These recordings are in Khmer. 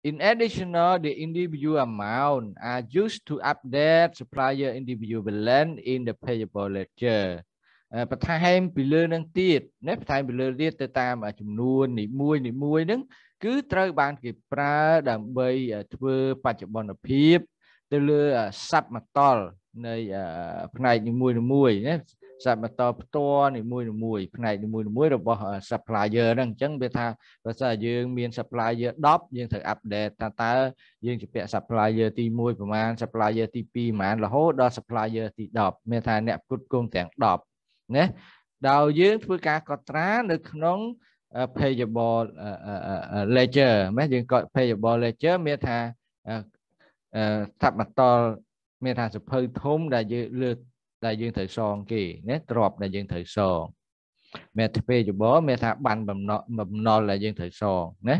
In addition, the individual amount are used to update supplier individual balance in the payable ledger. បន្ថែមពីលើនឹងទៀតណាបន្ថែមពីលើទៀតទៅតាមចំនួននីមួយហ្នឹងគឺត្រូវបានគេប្រើដើម្បីធ្វើបច្ចុប្បន្នភាពទៅលើសັບម៉ាតលនៃផ្នែកនីមួយណាសັបម៉ាតលផ្ទាល់នីមួយផ្នែកនីមួយរបស់ supplier ហ្នឹងអញ្ចឹងវាថាបើសិនយើងមាន supplier 10យើងត្រូវ update ថាតើយើងជាពាក់ supplier ទី1ប្រមាណ supplier ទី2ប្រមាណរហូតដល់ supplier ទី10មានថាអ្នកផ្គត់ផ្គង់ទាំង10ណាដោយយើងធ្វើការកត់ត្រានៅក្នុង payable ledger មែនយើងកត់ payable ledger មានថាសັບម៉ាតលមានថាសភៅធំដែលយើងលើកដែលយើងត្រូវសងគេណាទ្រព្យដែលយើងត្រូវសងមានថា payable មានថាបានបំណុលដែលយើងត្រូវសងណា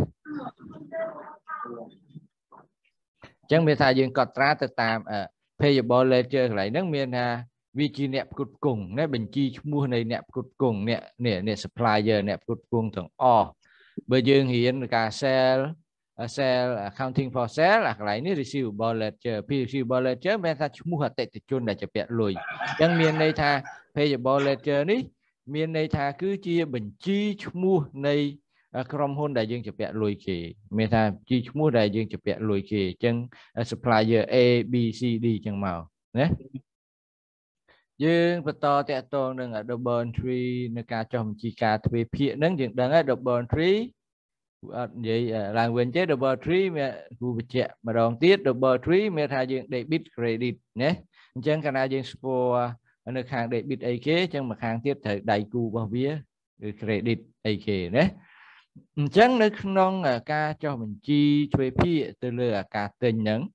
អញ្ចឹងមានថាយើងកត់ត្រាទៅតាម payable ledger កន្លែងហ្នឹងមានថាវាជាអ្នកផ្គត់ផ្គង់ណាបញ្ជីឈ្មោះនៃអ្នកផ្គត់ផ្គង់អ្នក supplier អ្នកផ្គត់ផ្គង់ទាំងអស់បើយើងរៀនការ sell accounting for sell អាកន្លែងនេះ receivable ledger receivable ledger មានថាឈ្មោះអតិថិជនដែលជាពាក់លុយអញ្ចឹងមានន័យថា payable ledger នេះមានន័យថាគឺជាបញ្ជីឈ្មោះនៃក្រុមហ៊ុនដែលយើងជាពាក់លុយគេមានថាបញ្ជីឈ្មោះដែលយើងជាពាក់លុយគេអញ្ចឹង supplier A B C D អញ្ចឹងមកណាយើងបន្តតកតងនឹង double entry នៅការចុះបញ្ជីការទ្វេភាគហ្នឹងយើងដឹងហើយ double entry អត់និយាយឡើងវិញទេ double entry មានគូបញ្ជាក់ម្ដងទៀត double entry មានថាយើង debit credit ណាអញ្ចឹងកាលណាយើងស្គាល់នៅខាង debit អីគេអញ្ចឹងមកខាងទៀតត្រូវដៃគូរបស់វាគឺ credit អីគេណាអញ្ចឹងនៅក្នុងការចុះបញ្ជីទ្វេភាគទៅលើការទិញហ្នឹង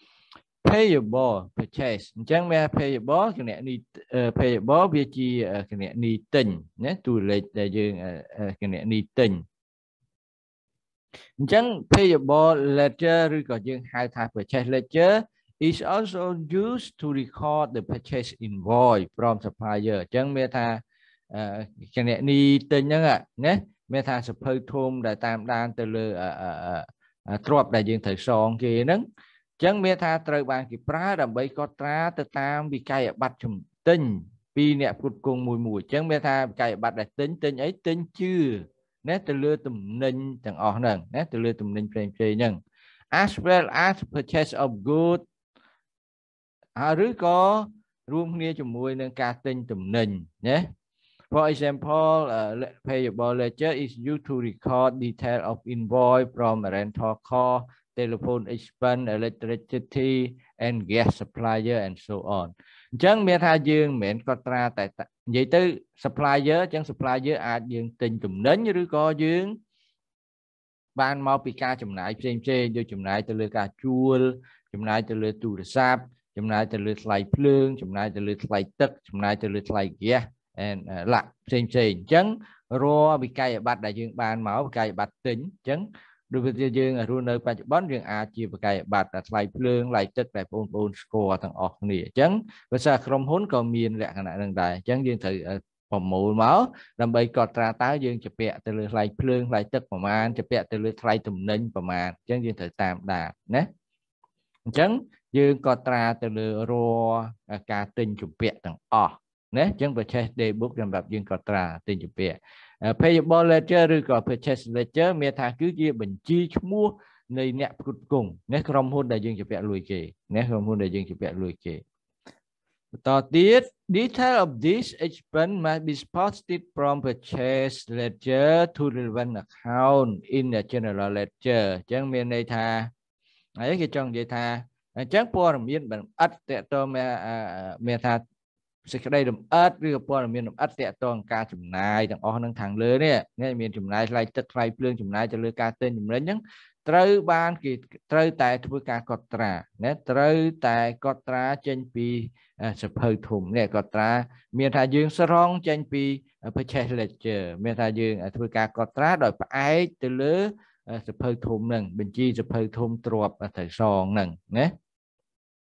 payable purchase អញ្ចឹងមាន payable គណនី payable វាជាគណនីទិញណាតួលេខដែលយើងគណនីទិញអញ្ចឹង payable ledger ឬក៏យើងហៅថា purchase ledger is also used to record the purchase invoice from supplier អញ្ចឹងមានថាគណនីទិញហ្នឹងណាមានថាសភៅធំដែលតាមដានទៅលើទ្រព្យដែលយើងត្រូវសងគេហ្នឹងអញ្ចឹងមានថាត្រូវបានគេប្រើដើម្បីកត់ត្រាទៅតាមវិក័យប័ត្រជំទិញពីអ្នកផ្គត់ផ្គង់មួយអញ្ចឹងមានថាវិក័យប័ត្រដែលទិញអីទិញជឿណាទៅលើទំនិញទាំងអស់ហ្នឹងណាទៅលើទំនិញផ្សេងហ្នឹង as well as purchase of goods ឬក៏រួមគ្នាជាមួយនឹងការទិញទំនិញណា For example, payable ledger is used to record detail of invoice from rental cost, telephone expense, electricity, and gas supplier, and so on. អញ្ចឹងមានថាយើងមិនមែនកត់ត្រាតែនិយាយទៅ supplier អញ្ចឹង supplier អាចយើងទិញទំនិញឬក៏យើងបានមកពីការចំណាយផ្សេងដូចចំណាយទៅលើការជួលចំណាយទៅលើទូរស័ព្ទចំណាយទៅលើថ្លៃភ្លើងចំណាយទៅលើថ្លៃទឹកចំណាយទៅលើថ្លៃហ្គាសឡាក់ផ្សេងអញ្ចឹងរាល់វិក័យប័ត្រដែលយើងបានមកវិក័យប័ត្រទិញអញ្ចឹងដូចវាយើងរស់នៅបច្ចុប្បន្នយើងអាចជាវិក័យប័ត្រថ្លៃភ្លើងថ្លៃទឹកដែលបងប្អូនស្គាល់ទាំងអស់គ្នាអញ្ចឹងភាសាក្រុមហ៊ុនក៏មានលក្ខណៈនឹងដែរអញ្ចឹងយើងត្រូវប្រមូលមកដើម្បីកត់ត្រាតើយើងជាពាក់ទៅលើថ្លៃភ្លើងថ្លៃទឹកប្រមាណជាពាក់ទៅលើថ្លៃទំនិញប្រមាណអញ្ចឹងយើងត្រូវតាមដានណាអញ្ចឹងយើងកត់ត្រាទៅលើរាល់ការទិញជំពាក់ទាំងអស់ណាអញ្ចឹង purchase day book សម្រាប់យើងកត់ត្រាទិញជំពាក់ payable ledger ឬក៏ purchase ledger មានថាគឺជាបញ្ជីឈ្មោះនៃអ្នកផ្គត់ផ្គង់ណាក្រុមហ៊ុនដែលយើងជាពាក់លុយគេណាក្រុមហ៊ុនដែលយើងជាពាក់លុយគេបន្តទៀត detail of this expense must be posted from purchase ledger to relevant account in the general ledger អញ្ចឹងមានន័យថាហើយគេចង់និយាយថាអញ្ចឹងព័ត៌មានលម្អិតតទៅមានថាសេចក្តីលម្អិតឬព័ត៌មានលម្អិតតទៅការចំណាយទាំងអស់នឹងខាងលើនេះមានចំណាយថ្លៃទឹកថ្លៃភ្លើងចំណាយទៅលើការទិញទំនិញហ្នឹងត្រូវបានគេត្រូវតែធ្វើការកត់ត្រាណាត្រូវតែកត់ត្រាចេញពីសភៅធំនេះកត់ត្រាមានថាយើងស្រង់ចេញពី purchase ledger មានថាយើងធ្វើការកត់ត្រាដោយផ្អែកទៅលើសភៅធំហ្នឹងបញ្ជីសភៅធំទ្រព្យត្រូវសងហ្នឹងណា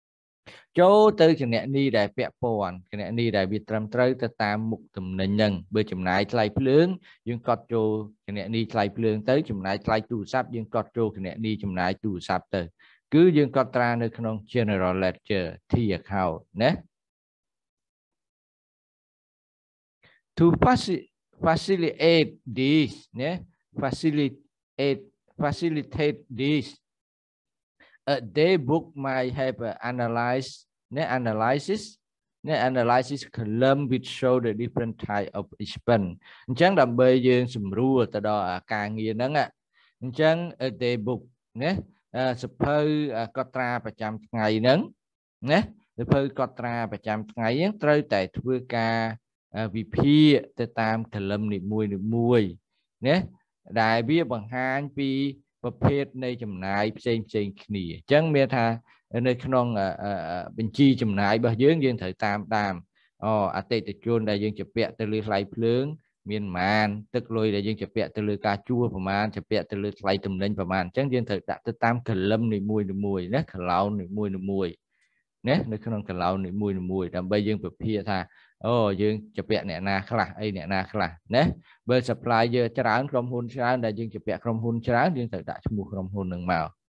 Chỗ từ cái nẹt ni đại bẹ pòn cái nẹt ni đại bị trầm trơi từ tam mục tùm nền nhân bơi chùm nái thay phướng dương cọt chỗ cái nẹt ni thay phướng tới chùm nái thay tù sáp dương cọt chỗ cái nẹt ni chùm nái tù sáp tới cứ dương cọt ra nơiក្នុង general ledger thi account nè to facilitate this nè facilitate this a day book might have analysis column which show the different type of expense chẳng đầm bê dương sum rùa từ đó càng nghiền đó ạ chẳng a day book nhé suppose có traประจำថ្ងៃហ្នឹងណា suppose ក៏ត្រាប្រចាំថ្ងៃហ្នឹងត្រូវតែធ្វើការវិភាគទៅតាម column នីមួយៗណាដែលវាបង្ហាញពីប្រភេទនៃចំណាយផ្សេងគ្នាអញ្ចឹងមានថានៅក្នុងបញ្ជីចំណាយរបស់យើងត្រូវតាមអតិថិជនដែលយើងជាពាក់ទៅលើថ្លៃភ្លើងមានប្រមាណទឹកលុយដែលយើងជាពាក់ទៅលើការជួលប្រមាណជាពាក់ទៅលើថ្លៃទំនិញប្រមាណអញ្ចឹងយើងត្រូវដាក់ទៅតាម column នីមួយៗណា column នីមួយៗណានៅក្នុង column នីមួយៗដើម្បីយើងពិភាក្សាថាអូយើងជាពាក់អ្នកណាខ្លះអីអ្នកណាខ្លះណាបើ supplier ច្រើនក្រុមហ៊ុនច្រើនដែលយើងជាពាក់ក្រុមហ៊ុនច្រើនយើងត្រូវដាក់ឈ្មោះក្រុមហ៊ុននឹងមក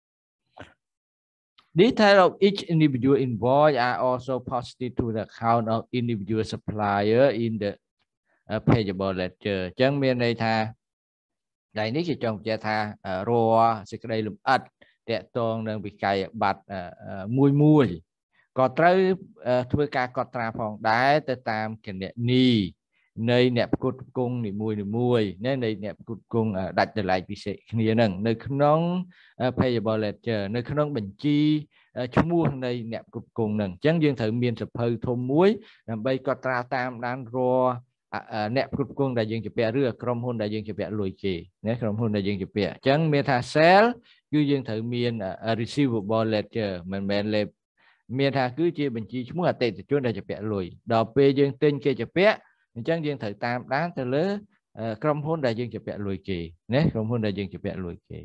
Detail of each individual invoice are also posted to the account of individual supplier in the payable ledger អញ្ចឹងមានន័យថាថ្ងៃនេះគេចង់បញ្ជាក់ថារាល់សេចក្តីលម្អិតតាក់ទងនឹងវិក័យប័ត្រមួយក៏ត្រូវធ្វើការកត់ត្រាផងដែរទៅតាមគណនីនៃអ្នកផ្គត់ផ្គង់នីមួយនៃអ្នកផ្គត់ផ្គង់ដាច់ដោយឡែកពិសេសគ្នានឹងនៅក្នុង payable ledger នៅក្នុងបញ្ជីឈ្មោះនៃអ្នកផ្គត់ផ្គង់នឹងអញ្ចឹងយើងត្រូវមានសភៅធំមួយដើម្បីកត់ត្រាតាមដានរាល់អ្នកផ្គត់ផ្គង់ដែលយើងជាពាក់ឬក្រុមហ៊ុនដែលយើងជាពាក់លុយគេណាក្រុមហ៊ុនដែលយើងជាពាក់អញ្ចឹងមានថា sell គឺយើងត្រូវមាន receivable ledger មិនមែនមានថាគឺជាបញ្ជីឈ្មោះអតិថិជនដែលជាពាក់លុយដល់ពេលយើងទិញគេជាពាក់អញ្ចឹងយើងត្រូវតាមដានទៅលើក្រុមហ៊ុនដែលយើងជាពាក់លុយគេណាក្រុមហ៊ុនដែលយើងជាពាក់លុយគេ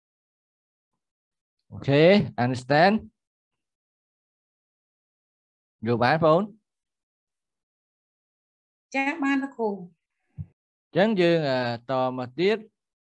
អូខេ understand យល់បានបងចាបានលោកគ្រូអញ្ចឹងយើងតមកទៀត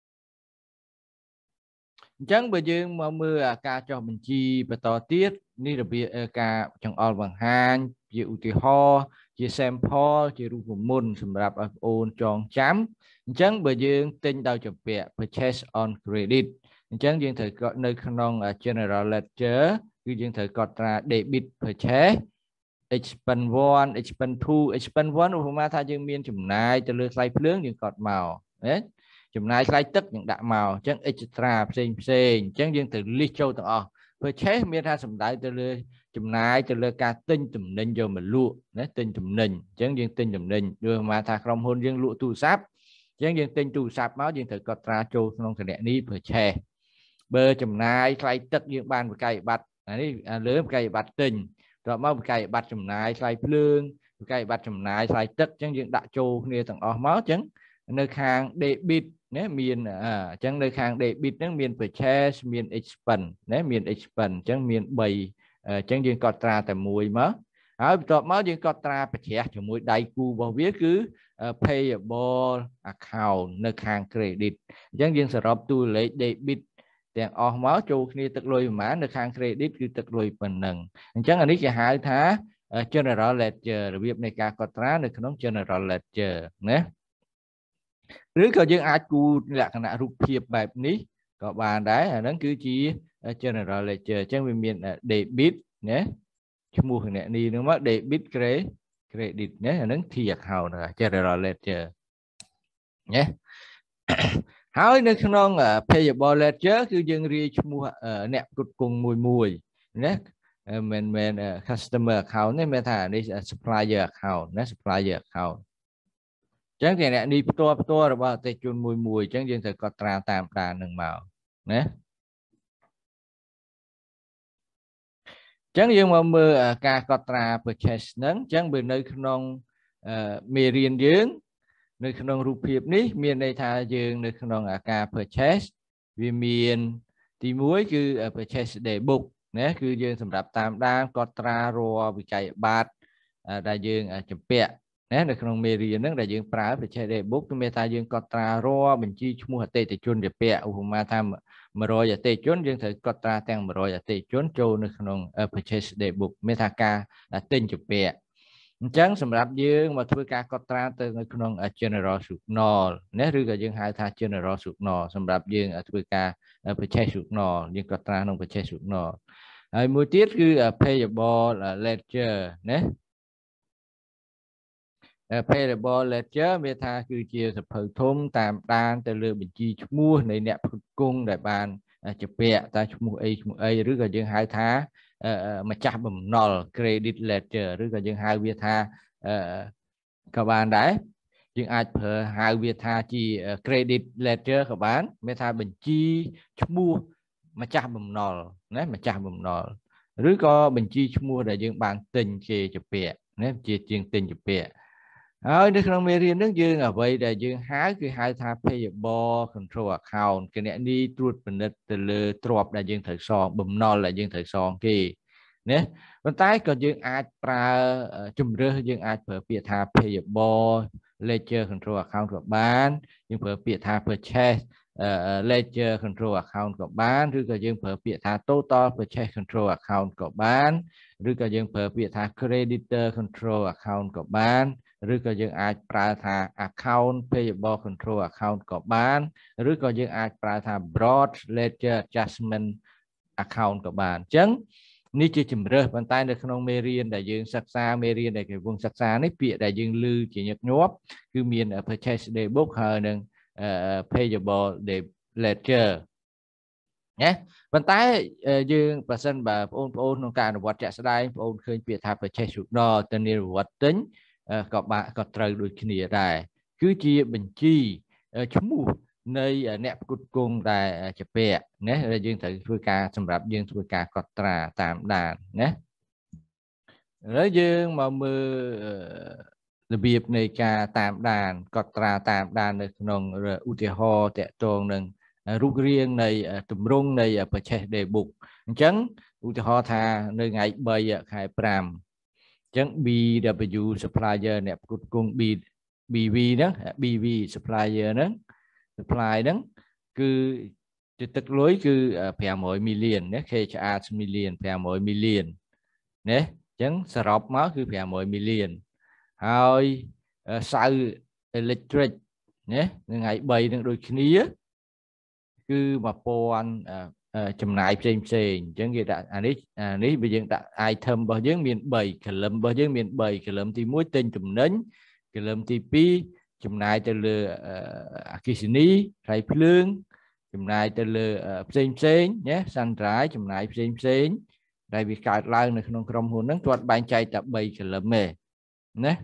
អញ្ចឹងបើយើងមកមើលការចុះបញ្ជីបន្តទៀតនេះរបៀបការចង្អុលបង្ហាញជាឧទាហរណ៍ជា sample ជារូបមន្តសម្រាប់ឲ្យបងប្អូនចងចាំអញ្ចឹងបើយើងទិញដោយជំពាក់ purchase on credit អញ្ចឹងយើងត្រូវកត់នៅក្នុង general ledger គឺយើងត្រូវកត់ត្រា debit purchase expense 1 expense 2 expense 1ឧបមាថាយើងមានចំណាយទៅលើថ្លៃភ្លើងយើងកត់មកណាចំណាយថ្លៃទឹកយើងដាក់មកអញ្ចឹង extra ផ្សេងអញ្ចឹងយើងត្រូវ list ចូលទាំងអស់ purchase មានថាសំដៅទៅលើចំណាយទៅលើការទិញទំនិញយកមកលក់ណាទិញទំនិញអញ្ចឹងយើងទិញទំនិញដូចមកថាក្រុមហ៊ុនយើងលក់ទូរស័ព្ទអញ្ចឹងយើងទិញទូរស័ព្ទមកយើងត្រូវកត់ត្រាចូលក្នុងគណនី purchase បើចំណាយថ្លៃទឹកយើងបានបកាយប័ត្រនេះលើបកាយប័ត្រទិញដល់មកបកាយប័ត្រចំណាយថ្លៃភ្លើងបកាយប័ត្រចំណាយថ្លៃទឹកអញ្ចឹងយើងដាក់ចូលគ្នាទាំងអស់មកអញ្ចឹងនៅខាង debit ណាមានអញ្ចឹងនៅខាង debit ហ្នឹងមាន purchase មាន expense ណាមាន expense អញ្ចឹងមាន3អញ្ចឹងយើងកត់ត្រាតែមួយមកហើយបន្ទាប់មកយើងកត់ត្រាប្រច្រាស់ជាមួយដៃគូរបស់វាគឺ payable account នៅខាង credit អញ្ចឹងយើងសរុបតួលេខ debit ទាំងអស់មកចូលគ្នាទឹកលុយប្រមាណនៅខាង credit គឺទឹកលុយប៉ុណ្ណឹងអញ្ចឹងអានេះគេហៅថា general ledger របៀបនៃការកត់ត្រានៅក្នុង general ledger ណាឬក៏យើងអាចគូរលក្ខណៈរូបភាពបែបនេះក៏បានដែរអាហ្នឹងគឺជា general ledger អញ្ចឹងវាមាន debit ណាឈ្មោះអ្នកនេះហ្នឹងមក debit credit ណាអាហ្នឹង T account general ledger ណាហើយនៅក្នុង payable ledger គឺយើងរាយឈ្មោះអ្នកផ្គត់ផ្គង់មួយណាមិនមែន customer account ទេមានថានេះ supplier account ណា supplier accountចឹងគេអ្នកនេះផ្ទាល់របស់អតិថិជនមួយអញ្ចឹងយើងត្រូវកត់ត្រាតាមដាននឹងមកណាអញ្ចឹងយើងមកមើលការកត់ត្រា purchase ហ្នឹងអញ្ចឹងបើនៅក្នុងមេរៀនយើងនៅក្នុងរូបភាពនេះមានន័យថាយើងនៅក្នុងការ purchase វាមានទី1គឺ purchase day book nè cứ dương sầm đạp tam đan có tra rùa bị chạy bát đại dương chụp bẹ nè đượcក្នុងមេរៀនហ្នឹងដែលយើងប្រើបច្ចេកទេសបុកគឺមានថាយើងកត់ត្រារាល់បញ្ជីឈ្មោះអតិថិជនជាពាក្យឧបមាថា100អតិថិជនយើងត្រូវកត់ត្រាទាំង100អតិថិជនចូលនៅក្នុងបច្ចេកទេសបុកមានថាការទិញជាពាក្យអញ្ចឹងសម្រាប់យើងមកធ្វើការកត់ត្រាទៅនៅក្នុង general signal ណាឬក៏យើងហៅថា general signal សម្រាប់យើងធ្វើការបច្ចេក signal យើងកត់ត្រាក្នុងបច្ចេក signal ហើយមួយទៀតគឺ payable ledger ណាpayable ledger មានថាគឺជាសភៅធំតាមដានទៅលើបញ្ជីឈ្មោះនៃអ្នកផ្គត់ផ្គង់ដែលបានជាពាក្យតើឈ្មោះអីឬក៏យើងហៅថាម្ចាស់បំណុល credit ledger ឬក៏យើងហៅវាថាក៏បានដែរយើងអាចប្រើហៅវាថាជា credit ledger ក៏បានមានថាបញ្ជីឈ្មោះម្ចាស់បំណុលណាម្ចាស់បំណុលឬក៏បញ្ជីឈ្មោះដែលយើងបានទិញជាពាក្យណាជាជាងទិញជាពាក្យហើយនៅក្នុងមេរៀននេះយើងអ្វីដែលយើងហៅគឺហៅថា payable control account គណនីត្រួតពិនិត្យទៅលើទ្រព្យដែលយើងត្រូវសងបំណុលដែលយើងត្រូវសងគេណាប៉ុន្តែក៏យើងអាចប្រើជំរើសយើងអាចប្រើពាក្យថា payable ledger control account ក៏បានយើងប្រើពាក្យថា purchase ledger control account ក៏បានឬក៏យើងប្រើពាក្យថា total purchase control account ក៏បានឬក៏យើងប្រើពាក្យថា creditor control account ក៏បានឬក៏យើងអាចប្រើថា account payable control account ក៏បានឬក៏យើងអាចប្រើថា broad ledger adjustment account ក៏បានអញ្ចឹងនេះជាជំរើសប៉ុន្តែនៅក្នុងមេរៀនដែលយើងសិក្សាមេរៀនដែលគេវងសិក្សានេះពាក្យដែលយើងឮជាញឹកញាប់គឺមាន purchase daybook ហើយនឹងpayable ledger ណាប៉ុន្តែយើងបើសិនបើបងប្អូនក្នុងការអនុវត្តជាក់ស្ដែងបងប្អូនឃើញពាក្យថា purchase order ទៅនិវត្តទិញក៏ត្រូវដូចគ្នាដែរគឺជាបញ្ជីឈ្មោះនៃអ្នកផ្គត់ផ្គង់ដែលជាពាក្យណាយើងត្រូវធ្វើការសម្រាប់យើងធ្វើការកត់ត្រាតាមដានណាហើយយើងមកមើលរបៀបនៃការតាមដានកត់ត្រាតាមដាននៅក្នុងឧទាហរណ៍តកតងនឹងរូបរាងនៃទម្រង់នៃ purchase daybook អញ្ចឹងឧទាហរណ៍ថានៅថ្ងៃ3ខែ5អញ្ចឹង BW supplier អ្នកផ្គត់ផ្គង់ BV ហ្នឹង BV supplier ហ្នឹង supply ហ្នឹងគឺទឹកលុយគឺ500 million ណា KHR million 500 million ណាអញ្ចឹងសរុបមកគឺ500 million ហើយសៅ electric ណាថ្ងៃ3នឹងដូចគ្នាគឺ1000ចំណាយផ្សេងអញ្ចឹងគេដាក់អានេះបើយើងដាក់ item របស់យើងមាន3 column របស់យើងមាន3 column ទី1ទិញទំនិញ column ទី2ចំណាយទៅលើអគ្គិសនីថ្លៃភ្លើងចំណាយទៅលើផ្សេងណាសន្ទ្រាយចំណាយផ្សេងដែលវាកើតឡើងនៅក្នុងក្រុមហ៊ុនហ្នឹងគាត់បែងចែកតែ3 column ទេណា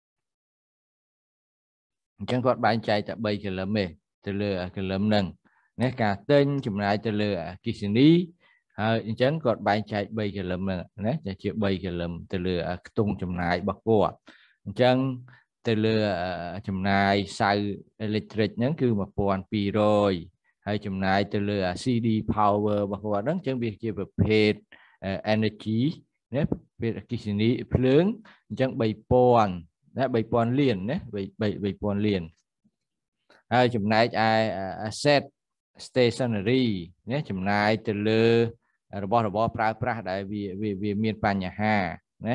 អញ្ចឹងគាត់បែងចែកតែ3 column ទេទៅលើ column ហ្នឹងណាការទិញចំណាយទៅលើអគ្គិសនីហើយអញ្ចឹងគាត់បែងចែក3 column ហ្នឹងណាជា3 column ទៅលើខ្ទង់ចំណាយរបស់គាត់អញ្ចឹងទៅលើចំណាយសៅ electric ហ្នឹងគឺ1200ហើយចំណាយទៅលើ CD power របស់គាត់ហ្នឹងអញ្ចឹងវាជាប្រភេទ energy ណាប្រភេទអគ្គិសនីភ្លើងអញ្ចឹង3000ណា3000លានណា3000លានហើយចំណែកឯ asset stationery ណាចំណាយទៅលើរបស់របរប្រើប្រាស់ដែលវាមានបញ្ហាណា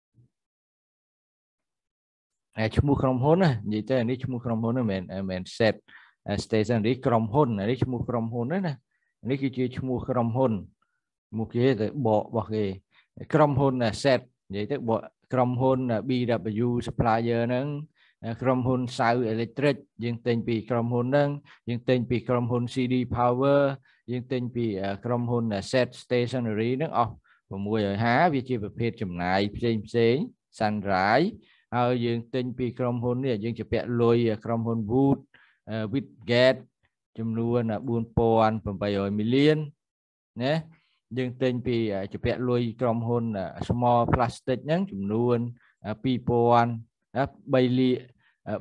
ឈ្មោះក្រុមហ៊ុនណានិយាយទៅនេះឈ្មោះក្រុមហ៊ុនមិនមែន set stationery ក្រុមហ៊ុននេះឈ្មោះក្រុមហ៊ុនណានេះគឺជាឈ្មោះក្រុមហ៊ុនមកគេទៅបករបស់គេក្រុមហ៊ុន set និយាយទៅបកក្រុមហ៊ុន BW supplier ហ្នឹងក្រុមហ៊ុន South Electric យើងទិញពីក្រុមហ៊ុនហ្នឹងយើងទិញពីក្រុមហ៊ុន CD Power យើងទិញពីក្រុមហ៊ុន Set Stationery ហ្នឹងអស់650វាជាប្រភេទចំណាយផ្សេង Sunrise ហើយយើងទិញពីក្រុមហ៊ុននេះយើងជាពាក់លុយក្រុមហ៊ុន Wood Whitgate ចំនួន4800 million ណាយើងទិញពីជាពាក់លុយក្រុមហ៊ុន Small Plastic ហ្នឹងចំនួន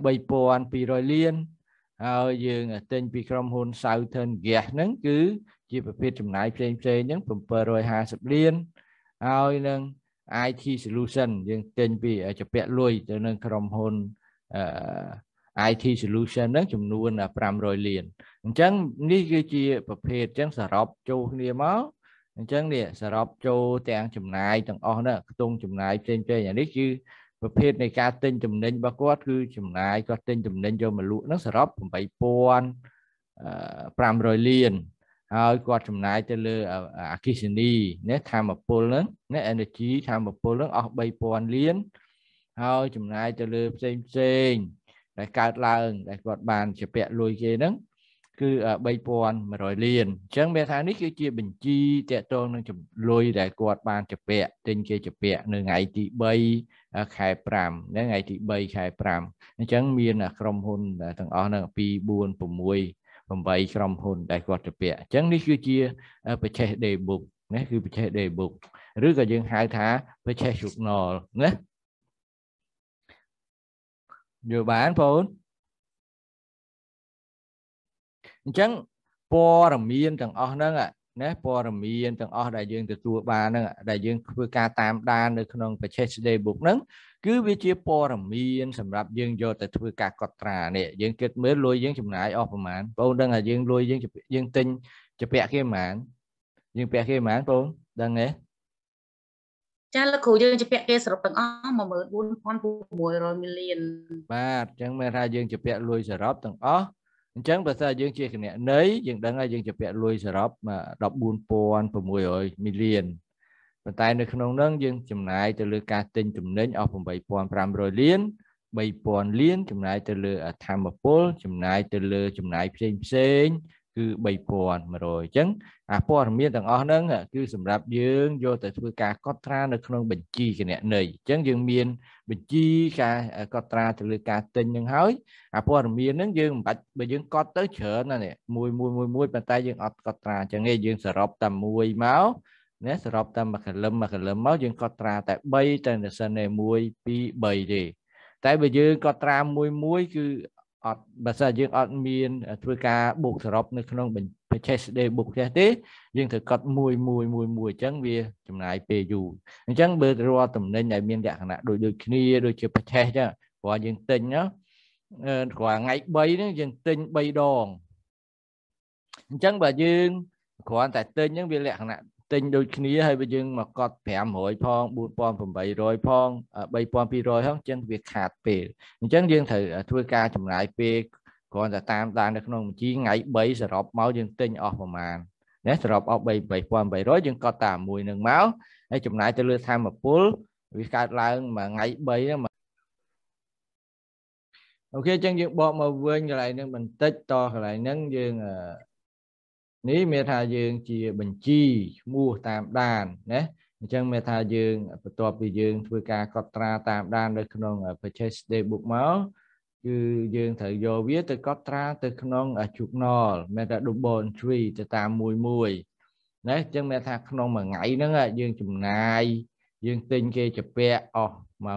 3200 លានហើយយើងទិញពីក្រុមហ៊ុន Southern Gas ហ្នឹងគឺ chiaประเภทចំណាយផ្សេងហ្នឹង750លានហើយនឹង IT solution យើងទិញពីជាពាក់លុយទៅនឹងក្រុមហ៊ុនIT solution ហ្នឹងចំនួន500លានអញ្ចឹងនេះគឺជាប្រភេទអញ្ចឹងសរុបចូលគ្នាមកអញ្ចឹងនេះសរុបចូលទាំងចំណាយទាំងអស់ហ្នឹងខ្ទង់ចំណាយផ្សេងអានេះគឺប្រភេទនៃការទិញចំណេញរបស់គាត់គឺចំណាយគាត់ទិញចំណេញយកមកលក់ហ្នឹងសរុប8500លានហើយគាត់ចំណាយទៅលើអគ្គិសនីណាធម្មពលហ្នឹងណា energy ធម្មពលហ្នឹងអស់3000លានហើយចំណាយទៅលើផ្សេងដែលកើតឡើងដែលគាត់បានជាពាក់លុយគេហ្នឹងគឺ3100លានអញ្ចឹងមានថានេះគឺជាបញ្ជីតកតងនឹងលុយដែលគាត់បានជាពាក់ទិញគេជាពាក់នៅថ្ងៃទី3ខែ5ណាថ្ងៃទី3ខែ5អញ្ចឹងមានក្រុមហ៊ុនទាំងអស់ហ្នឹង2 4 6 8ក្រុមហ៊ុនដែលគាត់ជាពាក់អញ្ចឹងនេះគឺជាបច្ចេក day book ណាគឺបច្ចេក day book ឬក៏យើងហៅថាបច្ចេក journal ណាយល់បានបងអញ្ចឹងព័ត៌មានទាំងអស់ហ្នឹងណាព័ត៌មានទាំងអស់ដែលយើងទទួលបានហ្នឹងដែលយើងធ្វើការតាមដាននៅក្នុងបច្ចេក day book ហ្នឹងគឺវាជាព័ត៌មានសម្រាប់យើងយកទៅធ្វើការកត់ត្រានេះយើងគិតមើលលុយយើងចំណាយអស់ប្រហែលបងដឹងថាយើងលុយយើងទិញជាពាក់គេប្រហែលយើងពាក់គេប្រហែលបងដឹងទេចាលោកគ្រូយើងជាពាក់គេសរុបទាំងអស់14600 លានបាទអញ្ចឹងមានថាយើងជាពាក់លុយសរុបទាំងអស់អញ្ចឹងបើថាយើងជាគណនេយ្យយើងដឹងថាយើងជាពាក់លុយសរុប14600លានប៉ុន្តែនៅក្នុងនោះយើងចំណាយទៅលើការទិញទំនិញអស់8500លាន3000លានចំណាយទៅលើធម្មពលចំណាយទៅលើចំណាយផ្សេងគឺ3100អញ្ចឹងអាព័ត៌មានទាំងអស់ហ្នឹងគឺសម្រាប់យើងយកទៅធ្វើការកត់ត្រានៅក្នុងបញ្ជីគណនេយ្យអញ្ចឹងយើងមានបញ្ជីការកត់ត្រាទៅលើការទិញហ្នឹងហើយអាព័ត៌មានហ្នឹងយើងមិនបាច់បើយើងកត់ទៅច្រើនណានេះមួយប៉ុន្តែយើងអត់កត់ត្រាអញ្ចឹងឯងយើងសរុបតែមួយមកណាសរុបតែមួយកលឹមមកយើងកត់ត្រាតែ3តែសិនឯ1 2 3ទេតែបើយើងកត់ត្រាមួយគឺអត់បើសិនយើងអត់មានធ្វើការបូកសរុបនៅក្នុងបច្ចេក day book ទេយើងត្រូវកត់មួយអញ្ចឹងវាចំណាយពេលយូរអញ្ចឹងបើរាល់តំណែងដែលមានលក្ខណៈដូចគ្នាដូចជាបច្ចេកចឹងព្រោះយើងទិញណាគ្រាន់ថ្ងៃ3ហ្នឹងយើងទិញ3ដងអញ្ចឹងបើយើងគ្រាន់តែទិញហ្នឹងវាលក្ខណៈទិញដូចគ្នាហើយបើយើងមកកត់500ផង4800ផង3200ផងចឹងវាខាតពេលអញ្ចឹងយើងត្រូវធ្វើការចំណាយពេលគ្រាន់តែតាមដាននៅក្នុងបញ្ជីថ្ងៃ3សរុបមកយើងទិញអស់ប្រមាណណាសរុបអស់3800យើងកត់តាមមួយនឹងមកហើយចំណាយទៅលើធម្មពលវាកើតឡើងមួយថ្ងៃ3ហ្នឹងអូខេអញ្ចឹងយើងបកមកវិញកន្លែងហ្នឹងបន្តិចតកន្លែងហ្នឹងយើងនេះមានថាយើងជាបញ្ជីឈ្មោះតាមដានណាអញ្ចឹងមានថាយើងបន្ទាប់ពីយើងធ្វើការកត់ត្រាតាមដាននៅក្នុងបច្ចេក day book មកគឺយើងត្រូវយកវាទៅកត់ត្រាទៅក្នុង journal មានថា double entry ទៅតាមមួយណាអញ្ចឹងមានថាក្នុងមួយថ្ងៃហ្នឹងយើងចំណាយយើងទិញគេជាពាក់អស់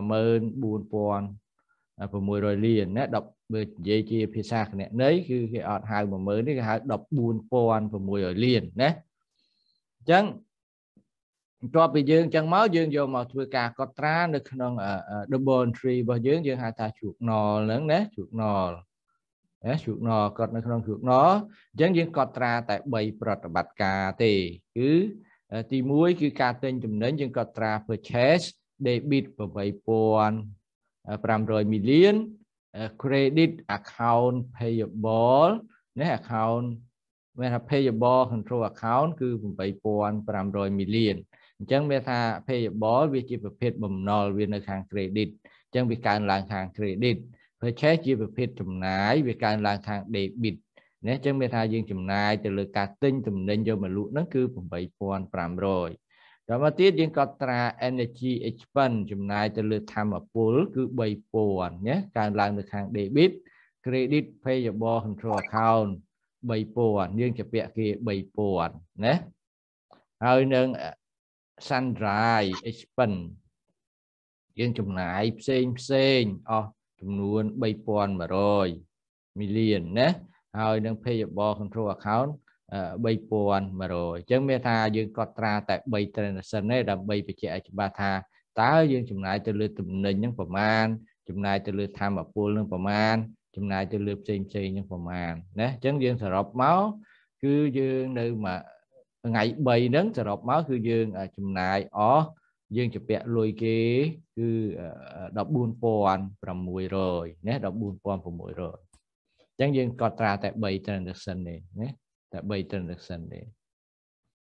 14600លានណា10បើនិយាយជាភាសាគណនេយ្យគឺគេអត់ហៅ10000នេះគេហៅ14600លានណាអញ្ចឹងបន្ទាប់ពីយើងអញ្ចឹងមកយើងយកមកធ្វើការកត់ត្រានៅក្នុង double entry របស់យើងហៅថា journal ហ្នឹងណា journal កត់នៅក្នុង journal អញ្ចឹងយើងកត់ត្រាតែ3ប្រតិបត្តិការទេគឺទី1គឺការទិញចំណេញយើងកត់ត្រា purchase debit 8500 million credit account payable ណា account មានថា payable control account គឺ8500 million អញ្ចឹងមានថា payable វាជាប្រភេទបំណុលវានៅខាង credit អញ្ចឹងវាកើនឡើងខាង credit purchase ជាប្រភេទចំណាយវាកើនឡើងខាង debit ណាអញ្ចឹងមានថាយើងចំណាយទៅលើការទិញទំនិញយកមកលក់ហ្នឹងគឺ8500ដល់មកទៀតយើងកត់ត្រា energy expense ចំណាយទៅលើធម្មពលគឺ3000ណាកើនឡើងនៅខាង debit credit payable control account 3000យើងជាពាក់គេ3000ណាហើយនឹង sundry expense យើងចំណាយផ្សេងអស់ចំនួន3100 millionណាហើយនឹង payable control account 3,000 rồi chẳng biết tha dương có tra tại 3 transaction này là 3 bị chạy ba tha tá dương chùm lại từ lượt tụm nền những phẩm an chùm lại từ lượt tham ở pool những phẩm an chùm lại từ lượt trên những phẩm an nè chẳng dương thở rộp máu cứ dương nơi mà ngày 7 nắng thở rộp máu cứ dương chùm lại dương chụp bẹ lùi kia cứ đọc buôn pòn from mùi rồi nè đọc buôn pòn from mùi rồi chẳng dương có tra tại 7 transaction này nè tại 7 transaction này